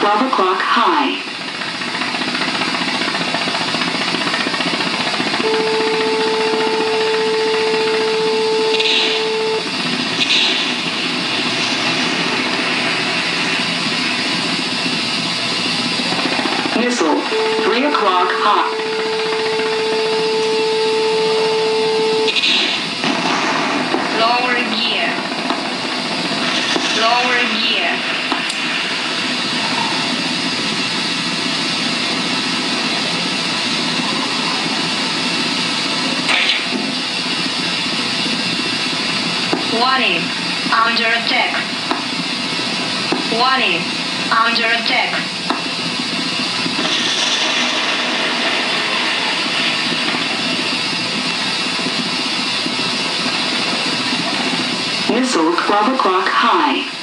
12 o'clock high. Missile, 3 o'clock hot. Lower gear. Lower gear. Warning, under attack. Warning, under attack. Missile 12 o'clock high.